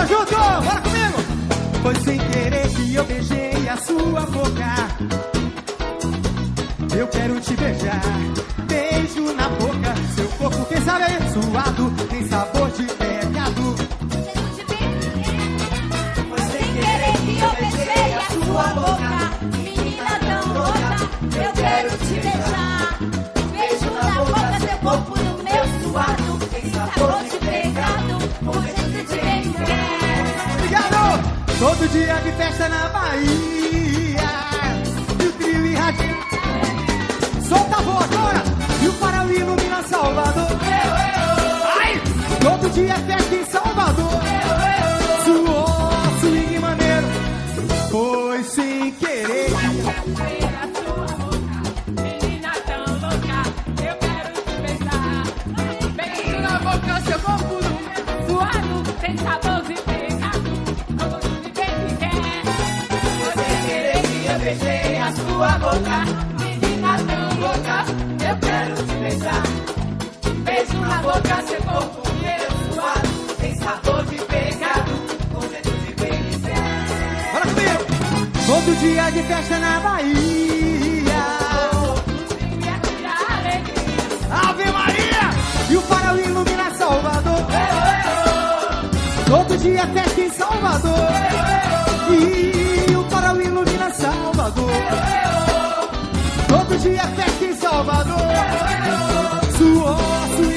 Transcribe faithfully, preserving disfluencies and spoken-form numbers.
Tamo junto, bora comigo! Foi sem querer que eu beijei a sua boca. Eu quero te beijar, beijo na boca. Seu corpo, quem sabe é suado, tem sabor de pecado. Foi sem querer que eu beijei a sua boca. Menina tão louca, eu quero te beijar. Beijo na boca, seu corpo no meu suado, tem sabor de pecado, com jeito de bem quer. Obrigado! Todo dia de festa na Bahia, e o trio irradia. Solta a voz agora! E o farol ilumina Salvador. Ai! Todo dia é festa em Salvador. Suor, swing maneiro. Foi sem querer. A sua boca, menina tão louca, eu quero te beijar. Beijo na boca, seu corpo no meu suado, tem sabor de pecado, como de bem que quer. Foi sem querer que eu beijei a sua boca. Eu quero te beijar. Beijo na boca, seu corpo meu suado, tem sabor de pecado, com jeito de bem dizer. Bora comigo! Todo dia de festa na Bahia. Ave Maria! E o farol ilumina Salvador. Todo dia é festa em Salvador. E o farol ilumina Salvador. Todo dia é festa em Salvador. Suor, suor.